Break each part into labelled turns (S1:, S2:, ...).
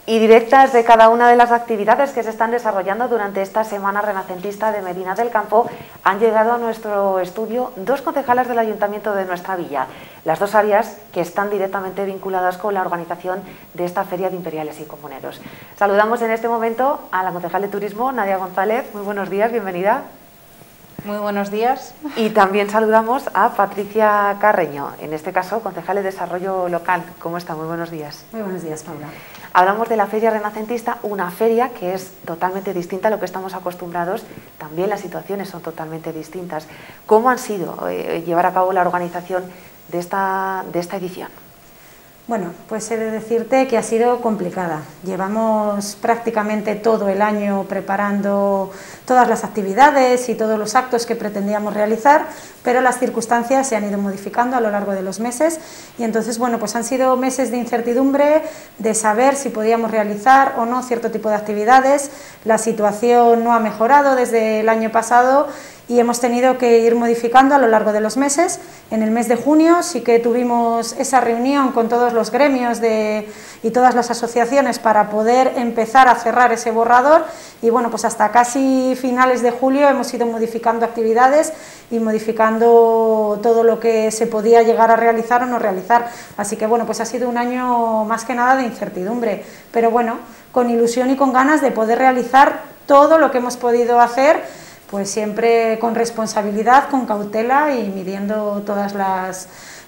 S1: y directas de cada una de las actividades que se están desarrollando durante esta Semana Renacentista de Medina del Campo, han llegado a nuestro estudio dos concejales del Ayuntamiento de nuestra villa, las dos áreas que están directamente vinculadas con la organización de esta Feria de Imperiales y Comuneros. Saludamos en este momento a la concejal de Turismo, Nadia González. Muy buenos días, bienvenida.
S2: Muy buenos días.
S1: Y también saludamos a Patricia Carreño, en este caso concejal de Desarrollo Local. ¿Cómo está? Muy buenos días.
S3: Muy buenos días, Paula.
S1: Hablamos de la Feria Renacentista, una feria que es totalmente distinta a lo que estamos acostumbrados. También las situaciones son totalmente distintas. ¿Cómo han sido llevar a cabo la organización de esta edición?
S3: Bueno, pues he de decirte que ha sido complicada. Llevamos prácticamente todo el año preparando todas las actividades y todos los actos que pretendíamos realizar, pero las circunstancias se han ido modificando a lo largo de los meses y entonces, bueno, pues han sido meses de incertidumbre, de saber si podíamos realizar o no cierto tipo de actividades. La situación no ha mejorado desde el año pasado y hemos tenido que ir modificando a lo largo de los meses. En el mes de junio sí que tuvimos esa reunión con todos los gremios y todas las asociaciones para poder empezar a cerrar ese borrador y bueno, pues hasta casi finales de julio hemos ido modificando actividades y modificando todo lo que se podía llegar a realizar o no realizar. Así que bueno, pues ha sido un año más que nada de incertidumbre, pero bueno, con ilusión y con ganas de poder realizar todo lo que hemos podido hacer, pues siempre con responsabilidad, con cautela y midiendo todas las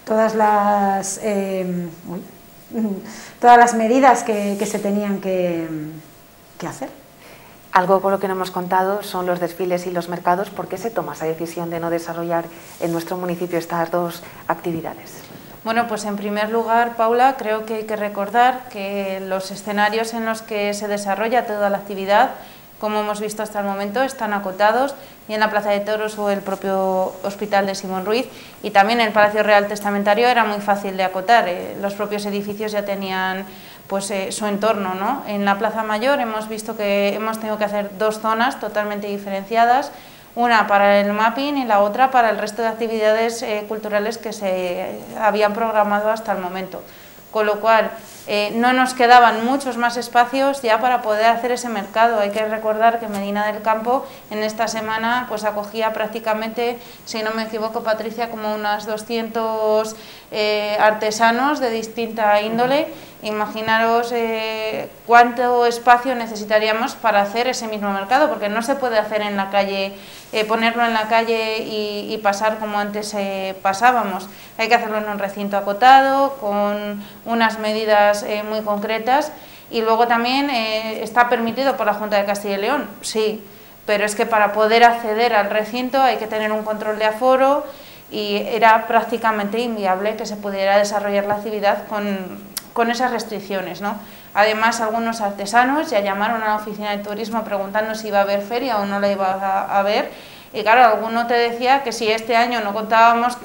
S3: medidas que se tenían que hacer.
S1: Algo con lo que no hemos contado son los desfiles y los mercados. ¿Por qué se toma esa decisión de no desarrollar en nuestro municipio estas dos actividades?
S2: Bueno, pues en primer lugar, Paula, creo que hay que recordar que los escenarios en los que se desarrolla toda la actividad, como hemos visto hasta el momento, están acotados y en la Plaza de Toros o el propio Hospital de Simón Ruiz y también en el Palacio Real Testamentario era muy fácil de acotar, los propios edificios ya tenían pues su entorno, ¿no? En la Plaza Mayor hemos visto que hemos tenido que hacer dos zonas totalmente diferenciadas, una para el mapping y la otra para el resto de actividades culturales que se habían programado hasta el momento, con lo cual no nos quedaban muchos más espacios ya para poder hacer ese mercado. Hay que recordar que Medina del Campo en esta semana pues acogía prácticamente, si no me equivoco, Patricia, como unos 200 artesanos de distinta índole. Imaginaros cuánto espacio necesitaríamos para hacer ese mismo mercado, porque no se puede hacer en la calle, ponerlo en la calle y pasar como antes pasábamos. Hay que hacerlo en un recinto acotado, con unas medidas muy concretas y luego también está permitido por la Junta de Castilla y León, sí, pero es que para poder acceder al recinto hay que tener un control de aforo y era prácticamente inviable que se pudiera desarrollar la actividad con esas restricciones, ¿no? Además, algunos artesanos ya llamaron a la oficina de turismo preguntando si iba a haber feria o no la iba a haber y claro, alguno te decía que si este año no contábamos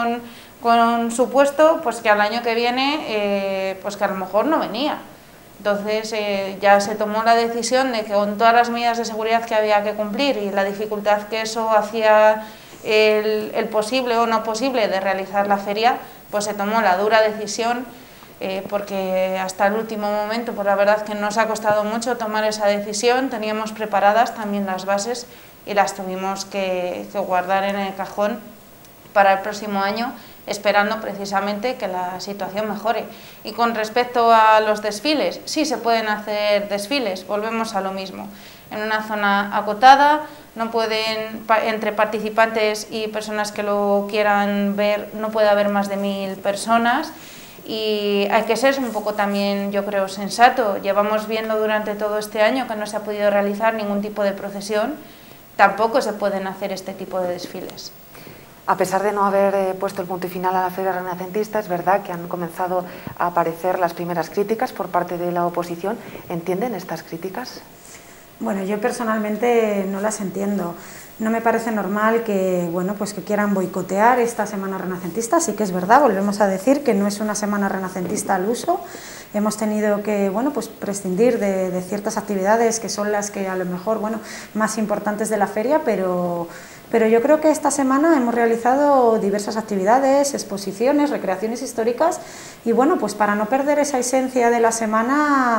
S2: con su puesto, pues que al año que viene, pues que a lo mejor no venía. Entonces ya se tomó la decisión de que con todas las medidas de seguridad que había que cumplir y la dificultad que eso hacía el posible o no posible de realizar la feria, pues se tomó la dura decisión porque hasta el último momento, pues la verdad que nos ha costado mucho tomar esa decisión, teníamos preparadas también las bases y las tuvimos que guardar en el cajón para el próximo año, esperando precisamente que la situación mejore. Y con respecto a los desfiles, sí se pueden hacer desfiles, volvemos a lo mismo. En una zona acotada, no pueden, entre participantes y personas que lo quieran ver, no puede haber más de 1000 personas. Y hay que ser un poco también, yo creo, sensato. Llevamos viendo durante todo este año que no se ha podido realizar ningún tipo de procesión, tampoco se pueden hacer este tipo de desfiles.
S1: A pesar de no haber puesto el punto y final a la Feria Renacentista, es verdad que han comenzado a aparecer las primeras críticas por parte de la oposición. ¿Entienden estas críticas?
S3: Bueno, yo personalmente no las entiendo. No me parece normal que, bueno, pues que quieran boicotear esta Semana Renacentista. Sí que es verdad, volvemos a decir que no es una Semana Renacentista al uso. Hemos tenido que, bueno, pues prescindir de ciertas actividades que son las que a lo mejor, bueno, más importantes de la feria, pero yo creo que esta semana hemos realizado diversas actividades, exposiciones, recreaciones históricas y bueno, pues para no perder esa esencia de la semana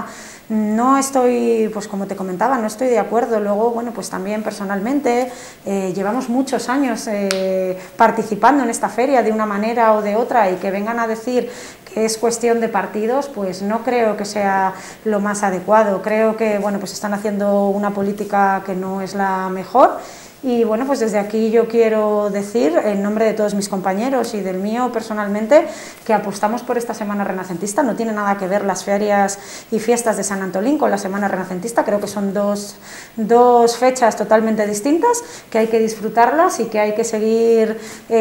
S3: No estoy, pues como te comentaba, no estoy de acuerdo. Luego, bueno, pues también personalmente llevamos muchos años participando en esta feria de una manera o de otra, y que vengan a decir que es cuestión de partidos, pues no creo que sea lo más adecuado. Creo que, bueno, pues están haciendo una política que no es la mejor. Y bueno, pues desde aquí yo quiero decir, en nombre de todos mis compañeros y del mío personalmente, que apostamos por esta Semana Renacentista. No tiene nada que ver las ferias y fiestas de San Antolín con la Semana Renacentista. Creo que son dos fechas totalmente distintas, que hay que disfrutarlas y que hay que seguir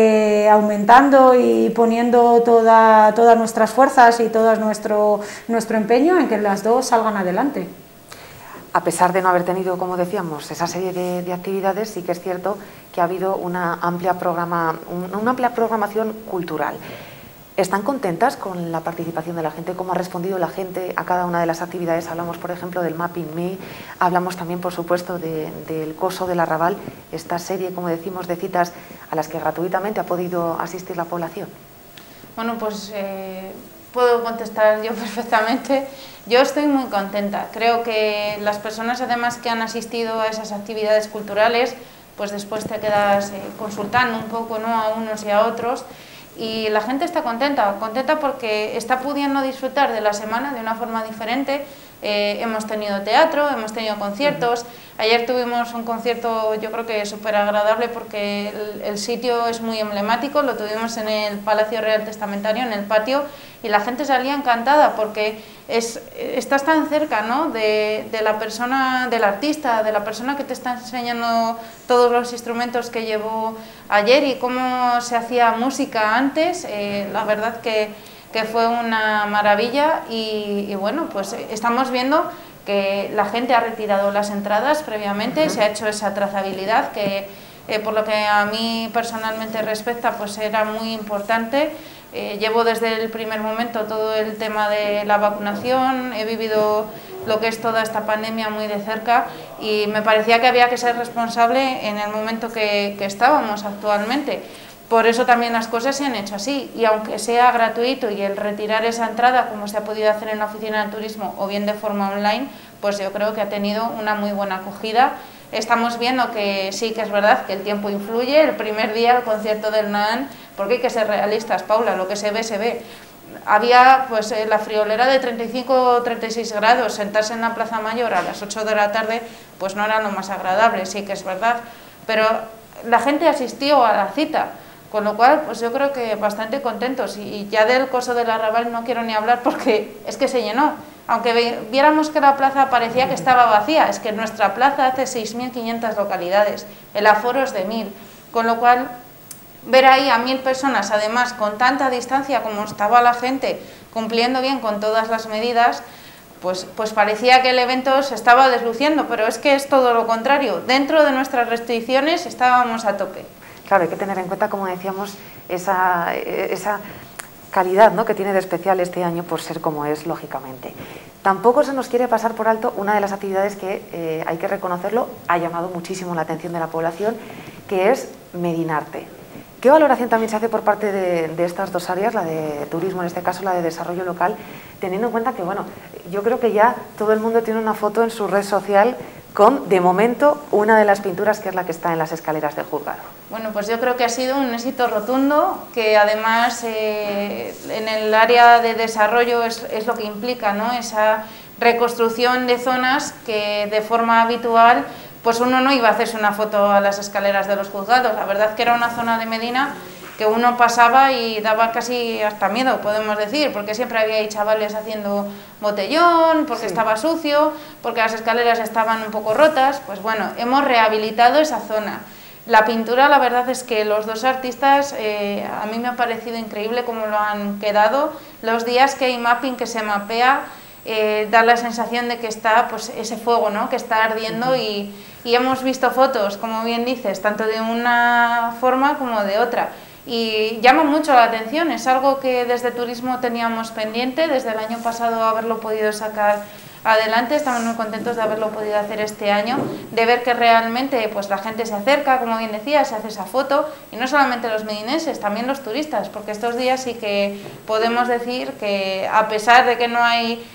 S3: aumentando y poniendo todas nuestras fuerzas y todo nuestro empeño en que las dos salgan adelante.
S1: A pesar de no haber tenido, como decíamos, esa serie de actividades, sí que es cierto que ha habido una amplia programación cultural. ¿Están contentas con la participación de la gente? ¿Cómo ha respondido la gente a cada una de las actividades? Hablamos, por ejemplo, del Mapping Me, hablamos también, por supuesto, del Coso del Arrabal, esta serie, como decimos, de citas a las que gratuitamente ha podido asistir la población.
S2: Bueno, pues puedo contestar yo perfectamente. Yo estoy muy contenta. Creo que las personas, además, que han asistido a esas actividades culturales, pues después te quedas consultando un poco, ¿no?, a unos y a otros, y la gente está contenta porque está pudiendo disfrutar de la semana de una forma diferente. Hemos tenido teatro, hemos tenido conciertos. Ayer tuvimos un concierto, yo creo que súper agradable, porque el sitio es muy emblemático. Lo tuvimos en el Palacio Real Testamentario, en el patio, y la gente salía encantada porque estás tan cerca, ¿no?, de la persona, del artista, de la persona que te está enseñando todos los instrumentos que llevó ayer y cómo se hacía música antes. La verdad que fue una maravilla, y bueno, pues estamos viendo que la gente ha retirado las entradas previamente, se ha hecho esa trazabilidad que por lo que a mí personalmente respecta, pues era muy importante. Llevo desde el primer momento todo el tema de la vacunación, he vivido lo que es toda esta pandemia muy de cerca, y me parecía que había que ser responsable en el momento que estábamos actualmente. Por eso también las cosas se han hecho así, y aunque sea gratuito y el retirar esa entrada, como se ha podido hacer en la oficina de turismo o bien de forma online, pues yo creo que ha tenido una muy buena acogida. Estamos viendo que sí, que es verdad que el tiempo influye. El primer día el concierto del NAAN, porque hay que ser realistas, Paula, lo que se ve, se ve. Había pues la friolera de 35 o 36 grados, sentarse en la Plaza Mayor a las 8 de la tarde pues no era lo más agradable, sí que es verdad, pero la gente asistió a la cita. Con lo cual, pues yo creo que bastante contentos, y ya del Coso del Arrabal no quiero ni hablar porque es que se llenó. Aunque viéramos que la plaza parecía que estaba vacía, es que nuestra plaza hace 6.500 localidades, el aforo es de 1.000, con lo cual ver ahí a 1.000 personas, además con tanta distancia como estaba la gente, cumpliendo bien con todas las medidas, pues parecía que el evento se estaba desluciendo, pero es que es todo lo contrario. Dentro de nuestras restricciones estábamos a tope.
S1: Claro, hay que tener en cuenta, como decíamos, esa calidad, ¿no?, que tiene de especial este año por ser como es, lógicamente. Tampoco se nos quiere pasar por alto una de las actividades que, hay que reconocerlo, ha llamado muchísimo la atención de la población, que es Medinarte. ¿Qué valoración también se hace por parte de estas dos áreas, la de turismo, en este caso la de desarrollo local, teniendo en cuenta que, bueno, yo creo que ya todo el mundo tiene una foto en su red social con, de momento, una de las pinturas que es la que está en las escaleras del juzgado?
S2: Bueno, pues yo creo que ha sido un éxito rotundo, que además en el área de desarrollo es lo que implica, ¿no?, esa reconstrucción de zonas que de forma habitual pues uno no iba a hacerse una foto a las escaleras de los juzgados. La verdad que era una zona de Medina que uno pasaba y daba casi hasta miedo, podemos decir, porque siempre había ahí chavales haciendo botellón, porque sí, estaba sucio, porque las escaleras estaban un poco rotas. Pues bueno, hemos rehabilitado esa zona. La pintura, la verdad es que los dos artistas, a mí me ha parecido increíble cómo lo han quedado. Los días que hay mapping, que se mapea, da la sensación de que está pues ese fuego, ¿no?, que está ardiendo, y hemos visto fotos, como bien dices, tanto de una forma como de otra, y llama mucho la atención. Es algo que desde turismo teníamos pendiente, desde el año pasado haberlo podido sacar adelante, estamos muy contentos de haberlo podido hacer este año, de ver que realmente pues la gente se acerca, como bien decía, se hace esa foto, y no solamente los medinenses, también los turistas, porque estos días sí que podemos decir que a pesar de que no hay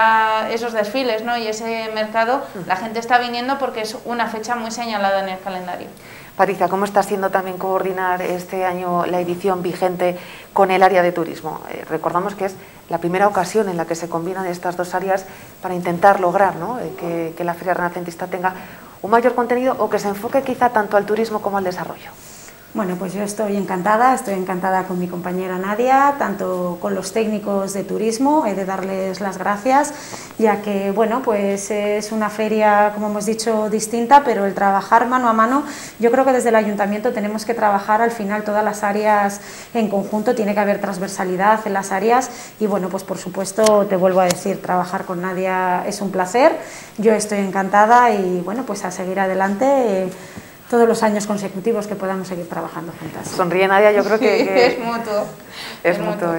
S2: esos desfiles, ¿no?, y ese mercado, la gente está viniendo porque es una fecha muy señalada en el calendario.
S1: Patricia, ¿cómo está siendo también coordinar este año la edición vigente con el área de turismo? Recordamos que es la primera ocasión en la que se combinan estas dos áreas para intentar lograr, ¿no?, que la Feria Renacentista tenga un mayor contenido o que se enfoque quizá tanto al turismo como al desarrollo.
S3: Bueno, pues yo estoy encantada con mi compañera Nadia, tanto con los técnicos de turismo, he de darles las gracias, ya que, bueno, pues es una feria, como hemos dicho, distinta, pero el trabajar mano a mano, yo creo que desde el Ayuntamiento tenemos que trabajar al final todas las áreas en conjunto, tiene que haber transversalidad en las áreas y, bueno, pues por supuesto, te vuelvo a decir, trabajar con Nadia es un placer, yo estoy encantada y, bueno, pues a seguir adelante. Todos los años consecutivos que podamos seguir trabajando juntas.
S1: Sonríe Nadia, yo creo que
S2: es mutuo.
S1: Es mutuo.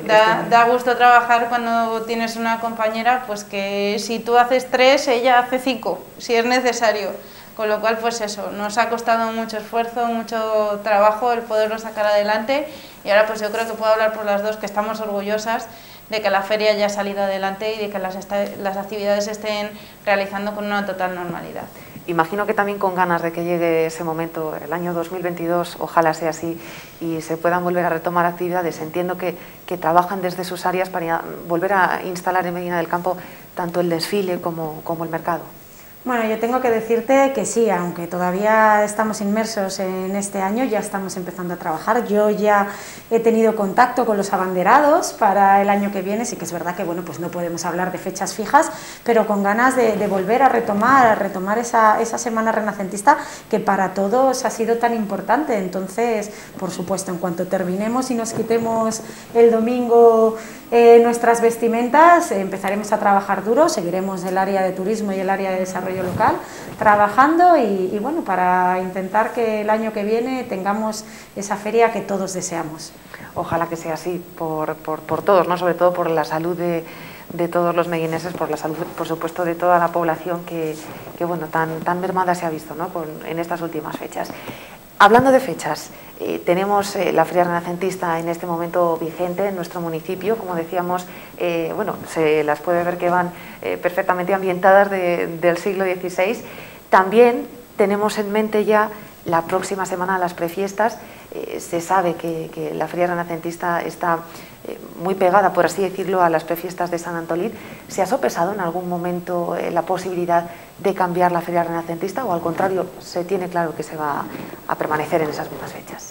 S2: Da gusto trabajar cuando tienes una compañera, pues que si tú haces 3, ella hace 5, si es necesario. Con lo cual, pues eso, nos ha costado mucho esfuerzo, mucho trabajo el poderlo sacar adelante y ahora pues yo creo que puedo hablar por las dos que estamos orgullosas de que la feria ya ha salido adelante y de que las actividades se estén realizando con una total normalidad.
S1: Imagino que también con ganas de que llegue ese momento, el año 2022, ojalá sea así, y se puedan volver a retomar actividades. Entiendo que trabajan desde sus áreas para volver a instalar en Medina del Campo tanto el desfile como el mercado.
S3: Bueno, yo tengo que decirte que sí, aunque todavía estamos inmersos en este año, ya estamos empezando a trabajar. Yo ya he tenido contacto con los abanderados para el año que viene, sí que es verdad que, bueno, pues no podemos hablar de fechas fijas, pero con ganas de volver a retomar esa semana renacentista que para todos ha sido tan importante. Entonces, por supuesto, en cuanto terminemos y nos quitemos el domingo nuestras vestimentas, empezaremos a trabajar duro, seguiremos el área de turismo y el área de desarrollo local trabajando y bueno, para intentar que el año que viene tengamos esa feria que todos deseamos.
S1: Ojalá que sea así por todos, ¿no? Sobre todo por la salud de todos los meguineses, por la salud, por supuesto, de toda la población que bueno, tan mermada se ha visto, ¿no?, en estas últimas fechas. Hablando de fechas, tenemos la Feria Renacentista en este momento vigente en nuestro municipio, como decíamos, bueno, se las puede ver que van perfectamente ambientadas del siglo XVI. También tenemos en mente ya la próxima semana las prefiestas. Se sabe que la Feria Renacentista está muy pegada, por así decirlo, a las prefiestas de San Antolín. ¿Se ha sopesado en algún momento la posibilidad de cambiar la Feria Renacentista o al contrario, se tiene claro que se va a permanecer en esas mismas fechas?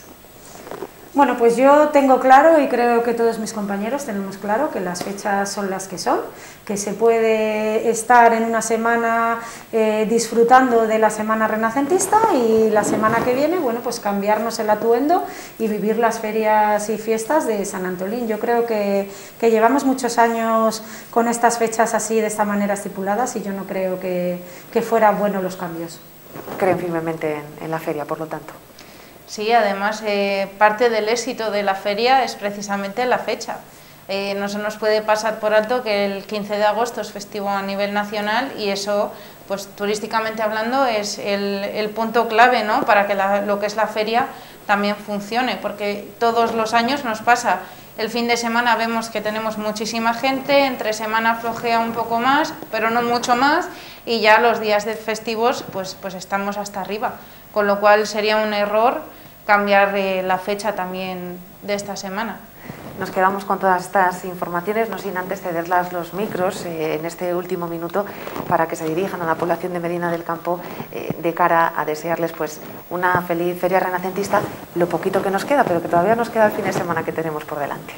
S3: Bueno, pues yo tengo claro y creo que todos mis compañeros tenemos claro que las fechas son las que son, que se puede estar en una semana disfrutando de la semana renacentista y la semana que viene, bueno, pues cambiarnos el atuendo y vivir las ferias y fiestas de San Antolín. Yo creo que llevamos muchos años con estas fechas así, de esta manera estipuladas y yo no creo que fueran buenos los cambios.
S1: Creen firmemente en la feria, por lo tanto.
S2: Sí, además parte del éxito de la feria es precisamente la fecha. No se nos puede pasar por alto que el 15 de agosto es festivo a nivel nacional y eso, pues turísticamente hablando, es el punto clave, ¿no?, para que lo que es la feria también funcione, porque todos los años nos pasa. El fin de semana vemos que tenemos muchísima gente, entre semana flojea un poco más, pero no mucho más, y ya los días de festivos pues estamos hasta arriba, con lo cual sería un error cambiar la fecha también de esta semana.
S1: Nos quedamos con todas estas informaciones, no sin antes cederlas los micros en este último minuto para que se dirijan a la población de Medina del Campo de cara a desearles pues una feliz feria renacentista, lo poquito que nos queda, pero que todavía nos queda el fin de semana que tenemos por delante.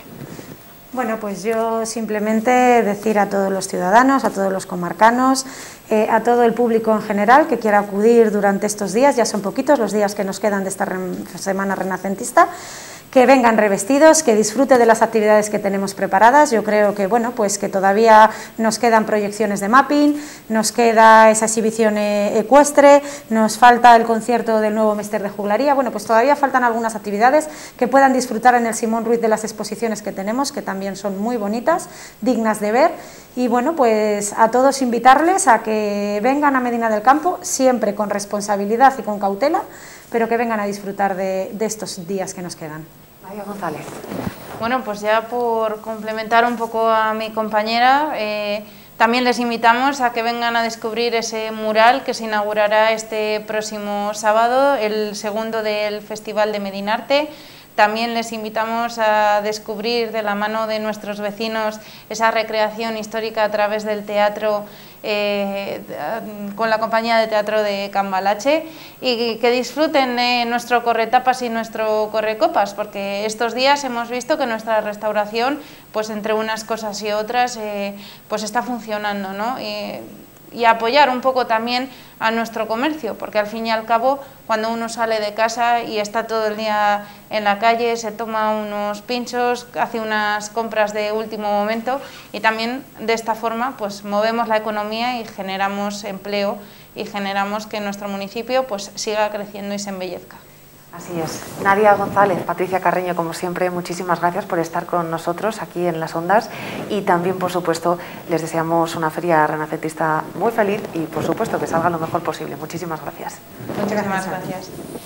S3: Bueno, pues yo simplemente decir a todos los ciudadanos, a todos los comarcanos, a todo el público en general que quiera acudir durante estos días, ya son poquitos los días que nos quedan de esta semana renacentista, que vengan revestidos, que disfruten de las actividades que tenemos preparadas. Yo creo que, bueno, pues que todavía nos quedan proyecciones de mapping, nos queda esa exhibición ecuestre, nos falta el concierto del nuevo Mester de Juglaría. Bueno, pues todavía faltan algunas actividades que puedan disfrutar en el Simón Ruiz de las exposiciones que tenemos, que también son muy bonitas, dignas de ver. Y bueno, pues a todos invitarles a que vengan a Medina del Campo, siempre con responsabilidad y con cautela, pero que vengan a disfrutar de estos días que nos quedan.
S1: María González.
S2: Bueno, pues ya por complementar un poco a mi compañera, también les invitamos a que vengan a descubrir ese mural que se inaugurará este próximo sábado, el segundo del Festival de Medinarte. También les invitamos a descubrir de la mano de nuestros vecinos esa recreación histórica a través del teatro, con la compañía de teatro de Cambalache, y que disfruten de nuestro corretapas y nuestro correcopas, porque estos días hemos visto que nuestra restauración, pues entre unas cosas y otras, pues está funcionando, ¿no? Y apoyar un poco también a nuestro comercio, porque al fin y al cabo, cuando uno sale de casa y está todo el día en la calle, se toma unos pinchos, hace unas compras de último momento, y también de esta forma pues movemos la economía y generamos empleo y generamos que nuestro municipio pues siga creciendo y se embellezca.
S1: Así es. Nadia González, Patricia Carreño, como siempre, muchísimas gracias por estar con nosotros aquí en Las Ondas, y también, por supuesto, les deseamos una feria renacentista muy feliz y, por supuesto, que salga lo mejor posible. Muchísimas gracias.
S2: Muchísimas gracias.